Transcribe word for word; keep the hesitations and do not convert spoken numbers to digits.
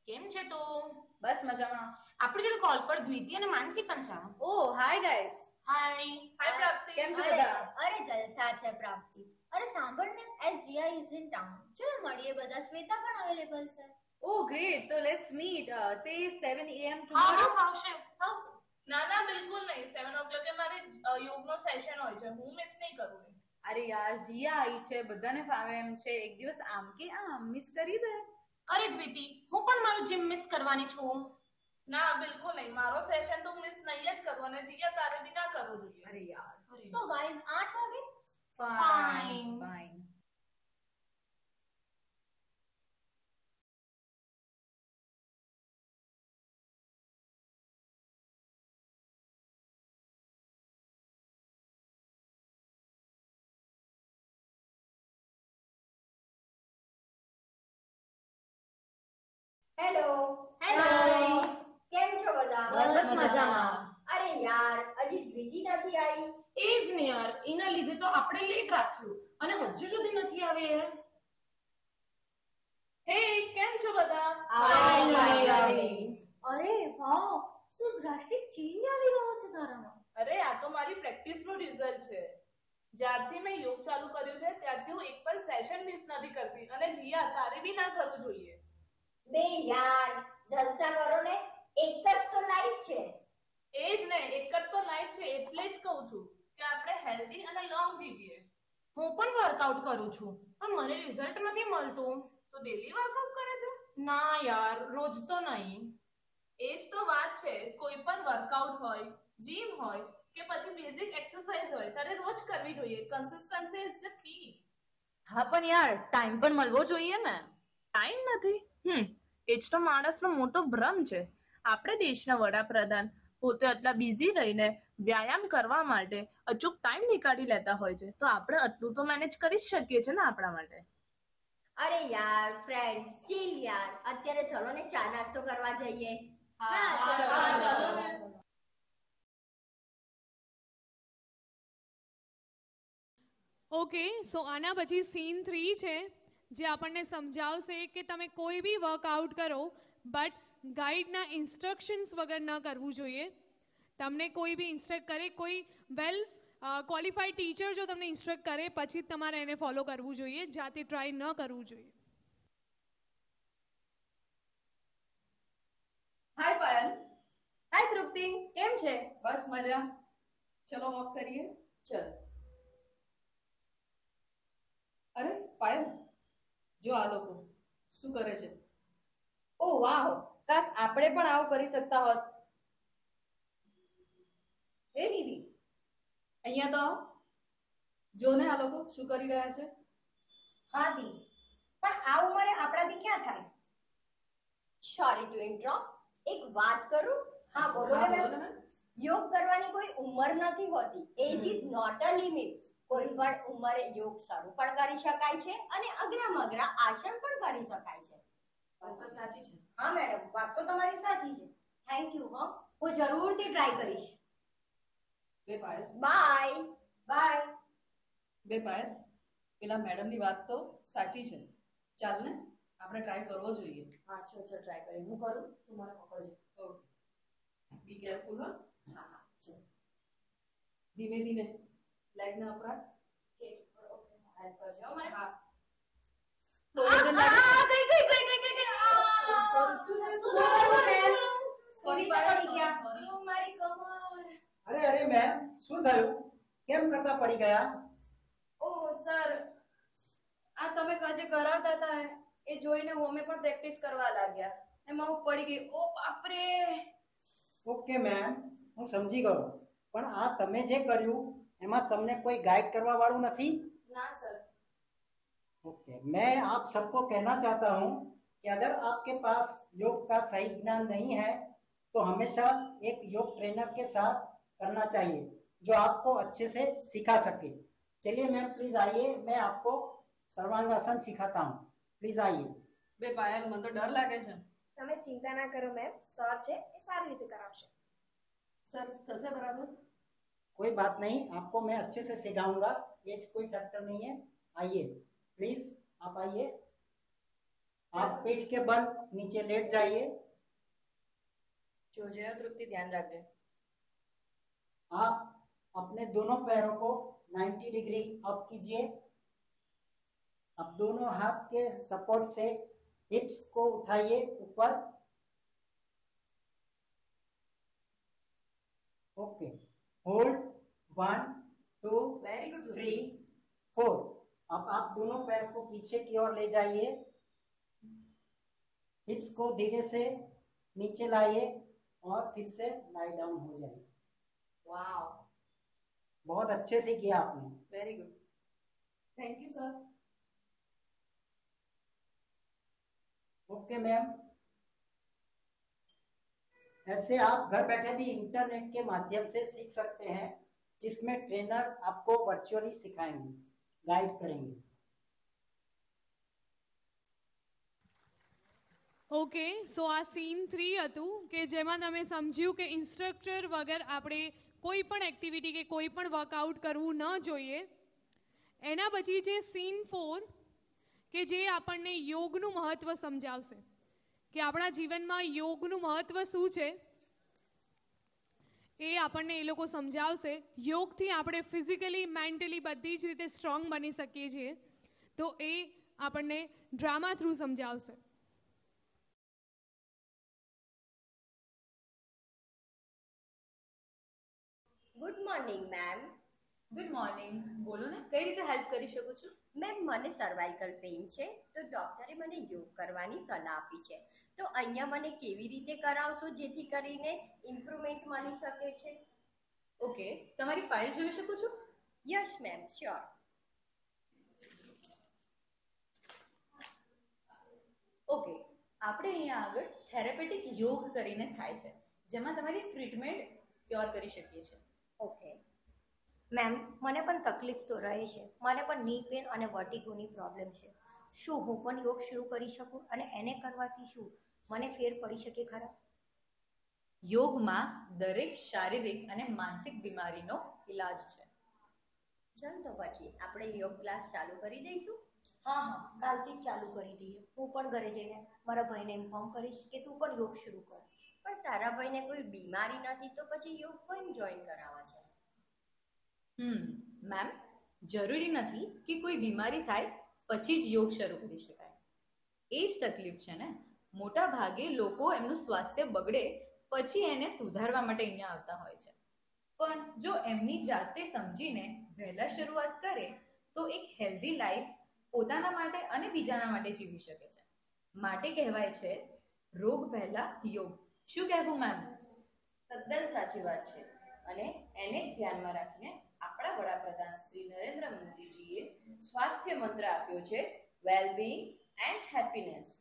કેમ છે તું? બસ મજામાં. આપણી જોડે કોલ પર દ્વિતી અને માનસી પણ છે. ઓ હાય ગાઈસ. હાય. હાય પ્રાપ્તિ. કેમ છો અરે બધા? અરે જલસા છે પ્રાપ્તિ. અરે સાંભળ ને, S GI is in town. ચલો મળીએ બધા. શ્વેતા પણ અવેલેબલ છે. ઓ ગ્રેટ, તો let's meet say seven am હા હા ટુમોરો. ફાવશે. આવશો. ના ના બિલકુલ નહીં. સેવન ઓ ક્લોકે મારે યોગનો સેશન હોય છે. હું મિસ નહીં કરું. અરે યાર જીયા આવી છે, બધાને ફાવે એમ છે. એક દિવસ આમ કે આમ મિસ કરી દે. અરે દ્વિતી, હું પણ મારું જીમ મિસ કરવાની છું. ના બિલકુલ નહીં. મારો સેશન તો મિસ નહીં જ કરું અને જીયા તારે બી ના કરવું જોઈએ. અરે યાર. સો ગાઈઝ આઠ વાગે. Fine fine. હેલો. Hello. કેમ છો બધા? બસ મજામાં. અરે યાર, હજી દ્વિતી નથી આવી. એ જ ને યાર, એના લીધે તો આપણે લેટ રાખ્યું અને હજુ સુધી નથી આવી યાર. હે કેમ છો બધા? Finally. અરે વાહ, શું ડ્રાસ્ટિક ચેન્જ આવી ગયો છે તારામાં. અરે આ તો મારી પ્રેક્ટિસનું રિઝલ્ટ છે. જ્યારથી મેં યોગ ચાલુ કર્યું છે ત્યારથી હું એક પણ સેશન મિસ નથી કરતી અને જીયા તારે બી ના કરવું જોઈએ. બે યાર, જલસા કરો ને. એક જ તો લાઈફ છે. એ જ ને, એક જ તો લાઈફ છે. એટલે જ કહું છું કે આપણે હેલ્ધી અને લોંગ જીવીએ. હું પણ વર્કઆઉટ કરું છું પણ મને રિઝલ્ટ નથી મળતું. તો ડેલી વર્કઆઉટ કરે છે? ના યાર, રોજ તો નહીં. એ જ તો વાત છે. કોઈ પણ વર્કઆઉટ હોય, જીમ હોય કે પછી બેઝિક એક્સરસાઇઝ હોય તારે રોજ કરવી જોઈએ. Consistency is the key. હા પણ યાર ટાઈમ પણ મળવો જોઈએ ને. ટાઈમ નથી? હમ એ જ તો માણસનો મોટો ભ્રમ છે. આપણે દેશના વડાપ્રધાન પોતે આટલા બિઝી રહીને વ્યાયામ કરવા માટે અચૂક ટાઈમ નીકાળી લેતા હોય છે, તો આપણે આટલું તો મેનેજ કરી જ શકીએ છીએ ને આપણા માટે. અરે યાર ફ્રેન્ડ્સ, ચીલ યાર. અત્યારે ચલો ને ચા નાસ્તો કરવા જઈએ. હા, ચલો, ચાલો. ચલો. ઓકે, સો આના પછી સીન થ્રી છે જે આપણને સમજાવશે કે તમે કોઈ બી વર્કઆઉટ કરો બટ ગાઈડના ઇન્સ્ટ્રક્શન્સ વગર ન કરવું જોઈએ. તમને કોઈ બી ઇન્સ્ટ્રક્ટ કરે, કોઈ વેલ ક્વોલિફાઈડ ટીચર જો તમને ઇન્સ્ટ્રક્ટ કરે પછી જ તમારે એને ફોલો કરવું જોઈએ. જાતે ટ્રાય ન કરવું જોઈએ. હાય પાયલ. હાય તૃપ્તિ, કેમ છે? બસ મજા. ચલો વોક કરીએ. ચલ. અરે પાયલ, જો આ લોકો શું કરે છે. ઓ વાવ, કાશ આપણે પણ આવું કરી શકતા હોત. એ નિધિ, અહીંયા તો આવો. જો ને આ લોકો શું કરી રહ્યા છે. હા દી, પણ આ ઉંમરે આપણાથી ક્યાં થાય? Sorry to interrupt. એક વાત કરું? હા બોલો હા, ને બોલો ને મેમ. મેમ. યોગ કરવાની કોઈ ઉંમર નથી હોતી. Age is not a limit. કોઈ પણ ઉંમરે યોગ શરૂ પણ કરી શકાય છે અને અઘરા મઘરા આસન પણ કરી શકાય છે. વાત તો સાચી છે. હા મેડમ, વાત તો તમારી સાચી છે. Thank you. હો, હું જરૂરથી ટ્રાય કરીશ. બે પાયલ બાય બાય. બે પાયલ પેલા મેડમની વાત તો સાચી છે. ચાલ ને આપણે ટ્રાય કરવો જોઈએ. હા ચલ ચલ ટ્રાય કરી. હું કરું, તું મને પકડજે. ઓકે, બી કેરફુલ હો. હા હા ચલ. ધીમે ધીમે લેગ ના અપરાધ. હેલ્પ કરજો હો મને. હા. આ કઈ કઈ કઈ કઈ કઈ કઈ સોરી પાયલ, સોરી. મારી કમર. અરે અરે મેમ, શું થયું? કેમ કરતા પડી ગયા? ઓ સર, આ તમે કાજે કરાવતા હતા એ જોઈને હું અમે પણ પ્રેક્ટિસ કરવા લાગ્યા. એમાં હું પડી ગઈ. ઓ બાપરે. ઓકે મેમ, હું સમજી ગયો. પણ આ તમે જે કર્યું એમાં તમને કોઈ ગાइड કરવા વાળું નથી? ના સર. ओके, मैं आप सबको कहना चाहता हूँ कि अगर आपके पास योग का सही ज्ञान नहीं है तो हमेशा एक योग ट्रेनर के साथ करना चाहिए जो आपको अच्छे से सिखा सके. चलिए मैम प्लीज आइए, मैं आपको सर्वांगासन सिखाता हूँ. प्लीज आइए. બે પાયલ, મને તો ડર લાગે છે. તમે ચિંતા ના કરો મેમ, સર છે એ સારી રીતે કરાવશે. સર થશે બરાબર? कोई बात नहीं, आपको मैं अच्छे से सिखाऊंगा. एज कोई फैक्टर नहीं है. आइए प्लीज, आप आइए. आप पीठ के बल नीचे लेट जाइए। જોજે હો તૃપ્તિ, ધ્યાન રાખજે। आप अपने दोनों पैरों को नब्बे डिग्री अप कीजिए। अब दोनों हाथ के सपोर्ट से हिप्स को उठाइए ऊपर। Okay, hold one two very good three four. अब आप दोनों पैर को पीछे की ओर ले जाइए। हिप्स को धीरे से नीचे लाइए और फिर से लाई डाउन हो जाइए। વાવ, बहुत अच्छे से किया आपने। Very good, thank you sir. Okay ma'am, ऐसे आप घर बैठे भी इंटरनेट के माध्यम से सीख सकते हैं, जिसमें ट्रेनर आपको वर्चुअली सिखाएंगे, गाइड करेंगे। ઓકે, સો આ સીન થ્રી હતું કે જેમાં તમે સમજ્યું કે ઇન્સ્ટ્રક્ટર વગર આપણે કોઈ પણ એક્ટિવિટી કે કોઈ પણ વર્કઆઉટ કરવું ન જોઈએ। એના પછી છે સીન ફોર કે જે આપણને યોગનું મહત્ત્વ સમજાવશે કે આપણા જીવનમાં યોગનું મહત્ત્વ શું છે એ આપણને એ લોકો સમજાવશે। યોગથી આપણે ફિઝિકલી, મેન્ટલી બધી જ રીતે સ્ટ્રોંગ બની શકીએ છીએ, તો એ આપણને ડ્રામા થ્રુ સમજાવશે। Good morning ma'am. Good morning, બોલો ને કઈ રીતે હેલ્પ કરી શકું છું? મેમ, મને સર્વાઇકલ પેઇન છે, તો ડોક્ટરે મને યોગ કરવાની સલાહ આપી છે, તો અહીંયા મને કેવી રીતે કરાવશો જેથી કરીને ઇમ્પ્રુવમેન્ટ મળી શકે છે? ઓકે, તમારી ફાઇલ જોઈ શકું છું? Yes ma'am, sure. ઓકે, આપણે અહીંયા આગળ થેરાપેટિક યોગ કરીને થાય છે, જેમાં તમારી ટ્રીટમેન્ટ ક્યોર કરી શકીએ છીએ। ઓકે મેમ, મને પણ તકલીફ તો રહે છે, મને પણ ની પેન અને વર્ટિગોની પ્રોબ્લેમ છે, શું હું પણ યોગ શરૂ કરી શકું અને એને કરવાથી શું મને ફેર પડી શકે ખરા? યોગમાં દરેક શારીરિક અને માનસિક બીમારીનો ઇલાજ છે। ચાલ તો પછી આપણે યોગ ક્લાસ ચાલુ કરી દઈશું। હા હા, કાલથી જ ચાલુ કરી દઈએ। હું પણ ઘરે જઈને મારા ભાઈને ઇન્ફોર્મ કરીશ કે તું પણ યોગ શરૂ કર। પણ તારા ભાઈને કોઈ બીમારી નથી તો પછી યોગ કોઈને જોઈન કરાવવા છે? હમ મેમ, જરૂરી નથી કે કોઈ બીમારી થાય પછી જ યોગ શરૂ કરી શકાય। એ જ તકલીફ છે ને, મોટા ભાગે લોકો એમનું સ્વાસ્થ્ય બગડે પછી એને સુધારવા માટે અહીંયા આવતા હોય છે, પણ જો એમની જાતે સમજીને વહેલા શરૂઆત કરે તો એક હેલ્ધી લાઈફ પોતાના માટે અને બીજાના માટે જીવી શકે છે। માટે કહેવાય છે રોગ પહેલા યોગ। શું કહેવું મેમ? તદ્દન સાચી વાત છે, અને એને જ ધ્યાનમાં રાખીને આપણા વડાપ્રધાન શ્રી નરેન્દ્ર મોદીજીએ સ્વાસ્થ્ય મંત્ર આપ્યો છે, વેલબિંગ એન્ડ હેપીનેસ।